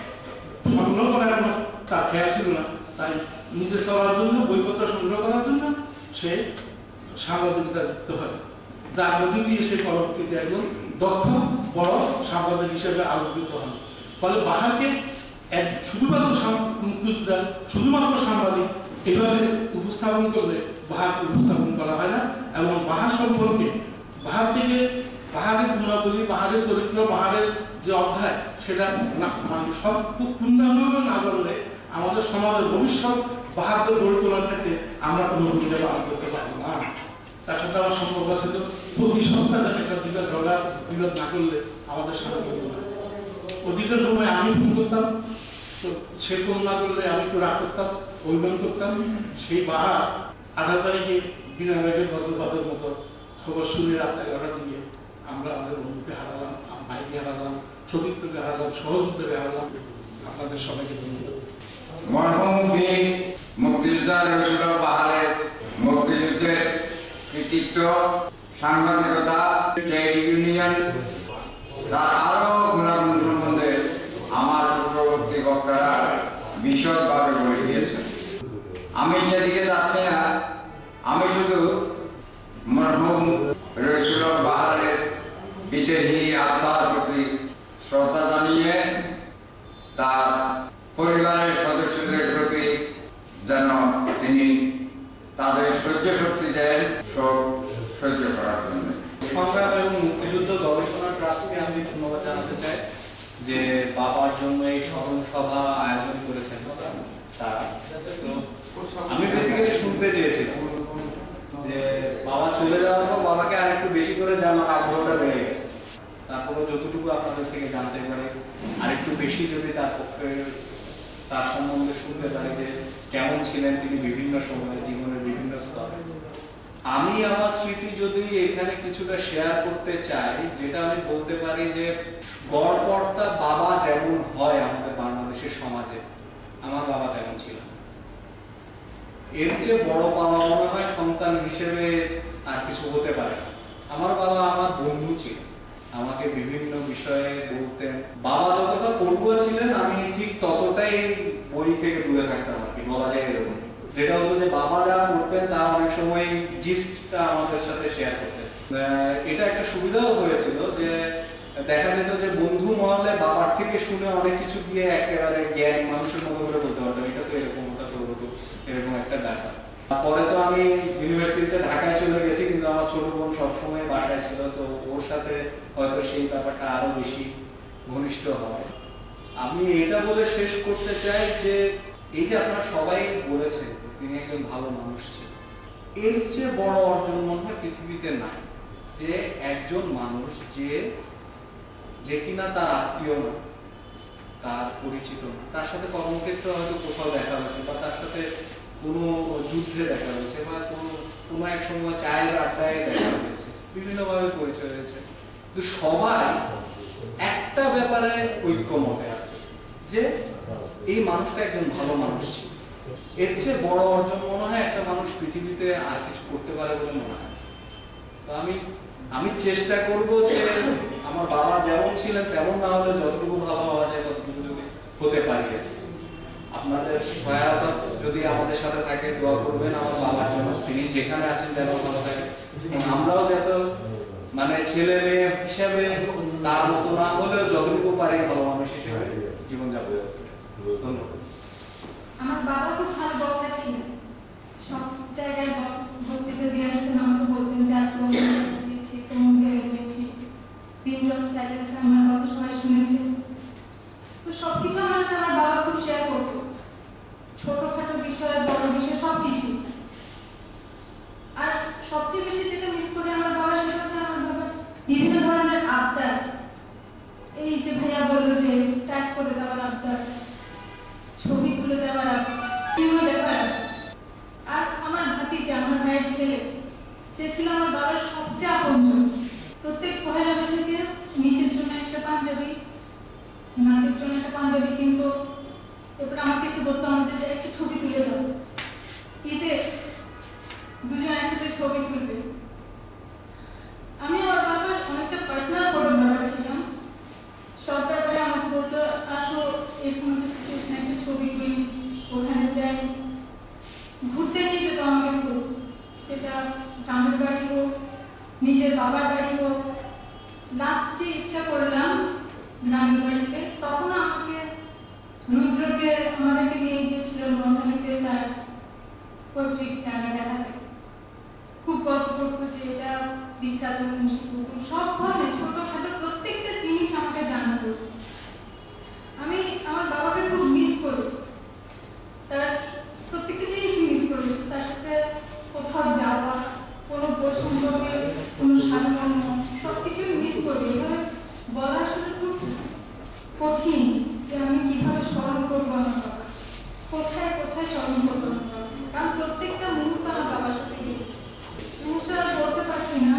সংগ্রহ করার তার খেয়াল ছিল না, তাই নিজে চলার জন্য, বইপত্র সংগ্রহ করার জন্য সে সাংবাদিকতা যুক্ত হয়, যার মধ্যে দিয়ে সে পরবর্তীতে একজন দক্ষ বড় সাংবাদিক হিসেবে আলোকিত হন। ফলে বাহারকে শুধুমাত্র মুক্তিযোদ্ধা, শুধুমাত্র সাংবাদিক এইভাবে উপস্থাপন করলে বাহারকে উপস্থাপন করা হয় না। এবং বাহার সম্পর্কে, বাহার থেকে বাহারের গুণাবলী, বাহারের চরিত্র, বাহারের যে অধ্যায়, সেটা মানে সব খুব পূর্ণাঙ্গভাবে না করলে আমাদের সমাজের ভবিষ্যৎ বাহারকে গড়ে তোলার ক্ষেত্রে আমরা কোনো ভূমিকা পালন করতে পারবো না। তার সাথে আমার সম্পর্ক ছিল প্রতি সপ্তাহে একটা দুটা ঝগড়া বিরোধ না করলে আমাদের সাথে হতো না। অধিকাংশ সময় আমি ফোন করতাম, তো সে ফোন না করলে আমি একটু রাগ করতাম, অভিমান করতাম। সেই বাহার 18 তারিখে বিনা মেঘের বজ্রপাতের মতো খবর শুনে রাত 11টার দিকে আমরা আমাদের বন্ধুকে হারালাম, ভাইকে হারালাম, সতীর্থকে হারালাম, সহযোগীকে হারালাম। আপনাদের সবাইকে ধন্যবাদ। মরহুম বীর মুক্তিযোদ্ধা রসুল্লাহ বাহারের মুক্তিযুদ্ধের কৃতিত্ব, সাংবাদিকতা, ট্রেড ইউনিয়ন, তার আরো গুণাগুণ সম্বন্ধে আমার পূর্ববর্তী বক্তারা বিশদভাবে বলে দিয়েছেন। আমি সেদিকে যাচ্ছি না, আমি শুধু মরহুম রসুল্লাহ বাহারের বিদেহী আত্মার প্রতি শ্রদ্ধা জানিয়ে তার পরিবারের সদস্যদের প্রতি যেন তিনি তাদের সহ্য শক্তি দেন শোক সহ্য করার জন্য। সংগ্রাম এবং মুক্তিযুদ্ধ গবেষণা ট্রাস্টকে আমি ধন্যবাদ জানাতে চাই যে বাবার জন্য এই স্মরণ সভা আয়োজন করেছেন তারা। তো আমি বেসিক্যালি শুনতে চেয়েছিলাম যে বাবা চলে যাওয়ার পর বাবাকে আর একটু বেশি করে জানার আগ্রহটা বেড়ে গেছে। তারপরে যতটুকু আপনাদের থেকে জানতে পারি, আর একটু বেশি যদি তার পক্ষে তার সম্বন্ধে শুনতে পারি যে কেমন ছিলেন তিনি বিভিন্ন সময়ে জীবনের বিভিন্ন স্তরে। আমি আমার স্মৃতি যদি এখানে কিছুটা শেয়ার করতে চাই, যেটা আমি বলতে পারি যে গড়পড়তা বাবা যেমন হয় আমাদের বাংলাদেশের সমাজে, আমার বাবা তেমন ছিল। এর চেয়ে বড় পাওয়া মনে হয় সন্তান হিসেবে আর কিছু হতে পারে না। আমার বাবা আমার বন্ধু ছিল, আমাকে বিভিন্ন বিষয়ে বলতেন। বাবা যতটা পড়ুয়া ছিলেন, আমি ঠিক ততটাই বই থেকে দূরে থাকতাম আর কি, বলা যায় এরকম। যেটা হতো যে বাবা যা করতেন তা অনেক সময় জিস্টটা আমাদের সাথে শেয়ার করতেন। এটা একটা সুবিধাও হয়েছিল যে দেখা যেত যে বন্ধু মহলে বাবার থেকে শুনে অনেক কিছু দিয়ে একেবারে জ্ঞানী মানুষের মতো করে বলতে পারতাম, এটা তো এরকম, ওটা তো হতো এরকম একটা ব্যাপার। পরে তো আমি ইউনিভার্সিটিতে ঢাকায় চলে গেছি, কিন্তু আমার ছোট বোন সবসময় বাসায় ছিল, তো ওর সাথে হয়তো সেই ব্যাপারটা আরো বেশি ঘনিষ্ঠ হয়। আমি এটা বলে শেষ করতে চাই যে এই যে আপনারা সবাই বলেছেন তিনি একজন ভালো মানুষ ছিলেন, এর চেয়ে বড় অর্জন মনে হয় পৃথিবীতে নাই যে একজন মানুষ যে কিনা তার আত্মীয় না, তার পরিচিত না, তার সাথে কর্মক্ষেত্রে হয়তো কোথাও দেখা হয়েছে, বা তার সাথে কোনো যুদ্ধে দেখা হয়েছে, বা কোনো এক সময় চায়ের আড্ডায় দেখা হয়েছে, বিভিন্নভাবে পরিচয় হয়েছে, কিন্তু সবাই একটা ব্যাপারে ঐক্যমতে আছে যে এই মানুষটা একজন ভালো মানুষ ছিল। এর চেয়ে বড় অর্জন মনে হয় একটা মানুষ পৃথিবীতে আর কিছু করতে পারে বলে মনে হয়। তো আমি চেষ্টা করব যে আমার বাবা যেমন ছিলেন তেমন না হলে যতটুকু ভালো হওয়া যায় ততটুকু যদি হতে পারি। আপনাদের সহায়তা যদি আমাদের সাথে থাকে, দোয়া করবেন আমার বাবার জন্য, তিনি যেখানে আছেন যেন ভালো থাকে, আমরাও যত মানে ছেলে মেয়ে হিসাবে তার মতো না হলেও যতটুকু পারি ভালো মানুষ হিসেবে জীবনযাপন করতে। ধন্যবাদ। বাবা খুব ভালো বক্তা ছিলেন, সব জায়গায় বক্তৃতা দিয়ে আসতেন, আমাকে বলতেন যে আজকে অনুষ্ঠান দিয়েছি, কোন জায়গায় দিয়েছি, পিরিয়ড অফ সাইলেন্স আমার কথা সবাই শুনেছে। তো সবকিছু আমার বাবা খুব শেয়ার করতো, ছোটখাটো বিষয়, বড় বিষয়, সবকিছু। আর সবচেয়ে বেশি যেটা মিস করি আমার বাবা, সেটা হচ্ছে আমার বাবা বিভিন্ন ধরনের আবদার, এই যে ভাইয়া বললো যে ট্যাগ করে দেওয়ার আবদার, ছবি তুলে দেওয়ার আবদার, আর আমার ভাতিজা, আমার ভাইয়ের ছেলে, সে ছিল আমার বাবার সবচেয়ে আপনজন। প্রত্যেক পহেলা বৈশাখে নিজের জন্য একটা পাঞ্জাবি, নাকের জন্য একটা পাঞ্জাবি কিনতো, এরপরে আমাকে এসে বলতো আমাদের একটা ছবি তুলে দাও, ঈদে দুজন একসাথে ছবি তুলবে। আমি আমার বাবার অনেকটা পার্সোনাল ফটোগ্রাফার ছিলাম, সব ব্যাপারে আমাকে বলতো আসো এরকম একটা সিচুয়েশন, একটা ছবি তুলি, ওখানে যাই। ঘুরতে নিয়ে যেত আমাকে, সেটা গ্রামের বাড়ি হোক, নিজের বাবার বাড়ি হোক। লাস্ট যে ইচ্ছা করলাম গ্রামের বাড়িতে, তখন আমাকে রুদ্রকে আমাদেরকে নিয়ে গিয়েছিল বন্ধনীতে তার পৈতৃক জায়গা দেখাতে। খুব গল্প করতো যে এটা বিখ্যাত মুন্সিপুকুর, সব ধরনের ছোটখাটো প্রত্যেকটা জিনিস আমাকে জানাতো। আমি আমার বাবাকে খুব মিস করি, তার প্রত্যেকটা জিনিসই মিস করি, তার সাথে কোথাও যাওয়া, কোনো বই সম্পর্কে কোনো সাধারণ সবকিছুই মিস করি। এভাবে বলা আসলে খুব কঠিন যে আমি কিভাবে স্মরণ করবো আমার বাবা, কোথায় কোথায় স্মরণ করবো আমার বাবা, কারণ প্রত্যেকটা মুহূর্ত আমার বাবার সাথে গিয়েছে। জিনিসটা বলতে পারছি না,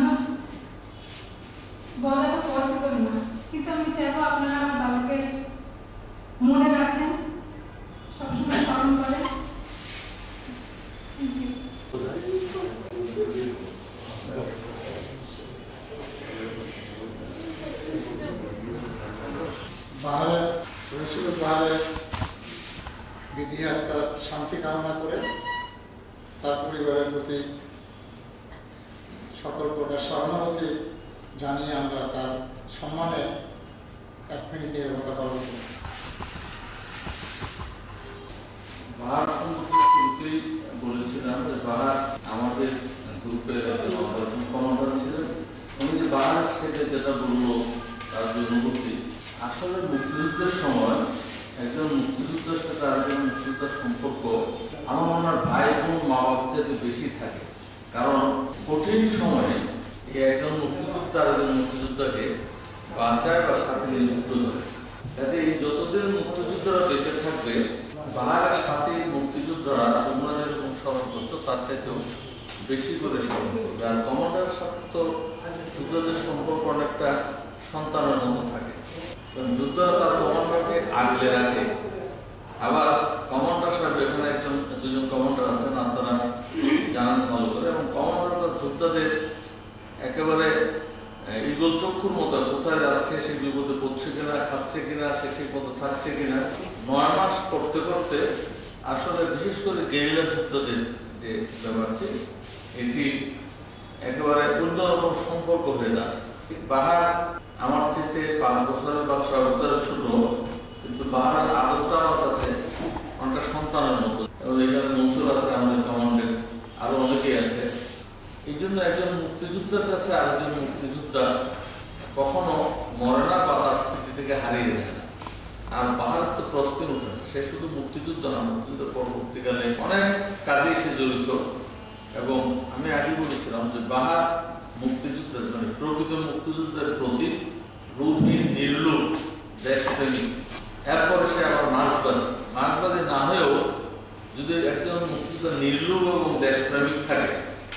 বলাটা পসিবল না, কিন্তু আমি চাইবো আপনারা আমার বাবাকে মনে রাখেন, সবসময় স্মরণ করেন। বাহারের বিধি আত্মার শান্তি কামনা করে তার পরিবারের প্রতি সকল প্রকার সহানুভূতি জানিয়ে আমরা তার সম্মানে 1 মিনিট নীরবতা পালন করি। বাহার সম্পর্কে শুরুতেই বলেছিলাম যে বাহার আমাদের গ্রুপের একজন কমান্ডার ছিলেন। উনি যে বাহার ছেলে যেটা বললো তার যে অনুভূতি, আসলে মুক্তিযুদ্ধের সময় একজন মুক্তিযুদ্ধের সাথে আরেকজন মুক্তিযুদ্ধের সম্পর্ক আমার মনে হয় ভাই এবং মা বাবা যাতে বেশি থাকে, কারণ কঠিন সময়ে একজন মুক্তিযোদ্ধা আরেকজন মুক্তিযোদ্ধাকে বাঁচায় বা সাথে নিয়ে যুদ্ধ করে। যাতে যতদিন মুক্তিযোদ্ধারা বেঁচে থাকবে, বাহারের সাথে মুক্তিযোদ্ধারা তোমরা যেরকম স্মরণ করছো তার চাইতেও বেশি করে স্মরণ করবে। আর কমান্ডারের সাথে তো যোদ্ধাদের সম্পর্ক অনেকটা সন্তানের মতো থাকে, কারণ যোদ্ধারা তার কমান্ডারকে আগলে রাখে। আবার কমান্ডার সাহেব, এখানে দুজন কমান্ডার আছেন, আপনারা জানান ভালো করে, এবং কমান্ডার তার যোদ্ধাদের একেবারে ঈগল চক্ষুর মতো কোথায় যাচ্ছে, সে বিপদে পড়ছে কিনা, খাচ্ছে কিনা, সে ঠিক মতো থাকছে কিনা, 9 মাস করতে করতে আসলে বিশেষ করে গেরিলা যোদ্ধাদের যে ব্যাপারটি, এটি একেবারে অন্যরকম সম্পর্ক হয়ে যায়। বাহার আমার চেয়ে 5 বছরের বা 6 বছরের ছোট, কিন্তু বাহারের আদরটা আমার কাছে অনেকটা সন্তানের মতো। এবং এখানে মনসুর আছে, আমাদের কমান্ডের আরো অনেকেই আছে। এই জন্য একজন মুক্তিযোদ্ধার কাছে আরেকজন মুক্তিযোদ্ধা কখনো মরে না বা তার স্মৃতি থেকে হারিয়ে যায় না। আর বাহারের তো প্রশ্নই উঠে না, সে শুধু মুক্তিযোদ্ধা না, মুক্তিযুদ্ধের পরবর্তীকালে অনেক কাজেই সে জড়িত। এবং আমি আগে বলেছিলাম যে বাহার মুক্তিযুদ্ধের মানে প্রকৃত মুক্তিযুদ্ধের প্রতি রুহীন, নির্লোভ, দেশপ্রেমিক। এরপরে সে আবার মার্ক্সবাদী না হয়েও যদি একজন মুক্তিযোদ্ধা নির্লোভ এবং দেশপ্রেমিক থাকে,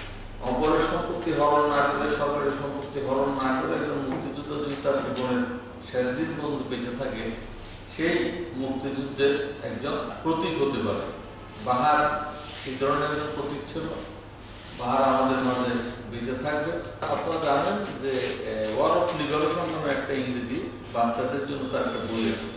অপরের সম্পত্তি হরণ না করে, সরকারের সম্পত্তি হরণ না করে, একজন মুক্তিযুদ্ধ যদি তার জীবনের শেষ দিন পর্যন্ত বেঁচে থাকে, সেই মুক্তিযুদ্ধের একজন প্রতীক হতে পারে। বাহার এই ধরনের একজন প্রতীক ছিল। বাহার আমাদের মাঝে বেঁচে থাকবে। আপনারা জানেন যে ওয়ার অফ লিবারেশন নামে একটা ইংরেজি বাচ্চাদের জন্য তার একটা বই আছে।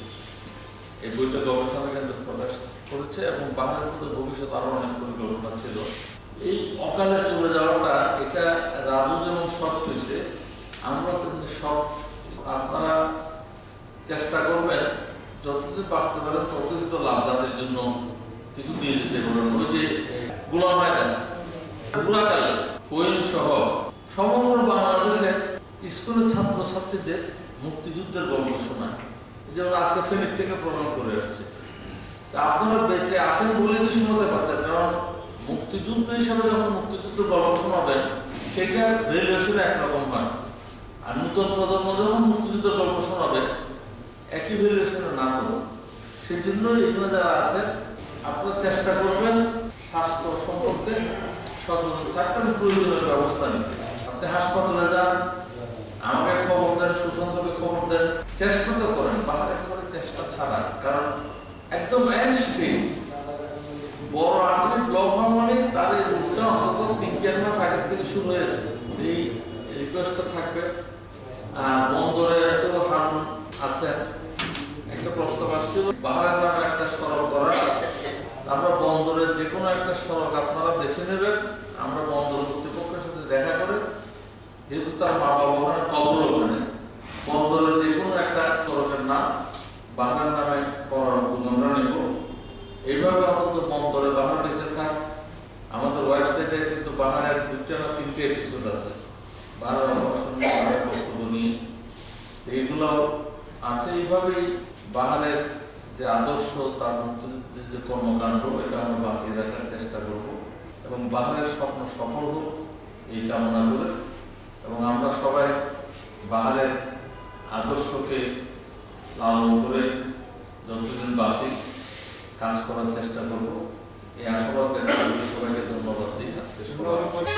এই বইটা গবেষণা কেন্দ্র প্রকাশ করেছে, এবং বাহারের মতো ভবিষ্যৎ আরো অনেক পরিকল্পনা ছিল। এই অকালে চলে যাওয়াটা, এটা রাজু যেমন শর্ট হয়েছে, আমরা তেমনি শর্ট। আপনারা চেষ্টা করবেন যতদিন বাঁচতে পারেন ততদিন তো লাভ, যাদের জন্য কিছু দিয়ে যেতে পারেন। ওই যে গোলাম আয়দা, বুড়াকালী, কোয়েল সহ সমগ্র বাংলাদেশে স্কুলের ছাত্রছাত্রীদের মুক্তিযুদ্ধের গল্প শোনায়, যেমন আজকে ফেনীর থেকে প্রমাণ করে আসছে। আপনারা বেঁচে আছেন বলেই তো শোনাতে পারছেন, কারণ মুক্তিযুদ্ধ হিসাবে যখন মুক্তিযুদ্ধের গল্প শোনাবেন সেটা ভেরিয়েশন একরকম হয়, আর নতুন প্রজন্ম যখন মুক্তিযুদ্ধের গল্প শোনাবে একই ভেরিয়েশনে না করুন। সেই জন্য এখানে যারা আছেন আপনারা চেষ্টা করবেন স্বাস্থ্য সম্পর্কে সচেতন থাকবেন, প্রয়োজনীয় ব্যবস্থা নিতে। আপনি হাসপাতালে যান, আমাকে খবর দেন, সুশান্তকে খবর দেন, চেষ্টা তো করেন, বাহারে করে চেষ্টা ছাড়া, কারণ একদম এন্ড স্টেজ বড় আকারে ব্লক হওয়া মানে তার এই রোগটা অন্তত ৩-৪ মাস আগের থেকে শুরু হয়েছে। এই রিকোয়েস্টটা থাকবে। বন্দরে তো হারুন আছেন, একটা প্রস্তাব আসছিল বাহারের নামে একটা সড়ক করা, আমরা বন্দরের যে কোনো একটা সড়ক আপনারা বেছে নেবেন, আমরা বন্দর কর্তৃপক্ষের সাথে দেখা করে, যেহেতু তার মা বাবা ওখানে কবর, ওখানে বন্দরের যে কোনো একটা সড়কের নাম বাহারের নামে করার উদ্যোগ আমরা নেব। এইভাবে অন্তত বন্দরে বাহার বেঁচে থাক। আমাদের ওয়েবসাইটে কিন্তু বাহারের 2টা না 3টে এপিসোড আছে বাহারের অপারেশন বক্তব্য নিয়ে, এইগুলো আছে। এইভাবেই বাহারের যে আদর্শ, তার মুক্তিযুদ্ধের যে কর্মকাণ্ড, এটা আমরা বাঁচিয়ে রাখার চেষ্টা করব এবং বাহারের স্বপ্ন সফল হোক এই কামনা করে, এবং আমরা সবাই বাহারের আদর্শকে লালন করে যতদিন বাঁচি কাজ করার চেষ্টা করব, এই আশাবাদ সবাইকে ধন্যবাদ দিই আজকে সবাই।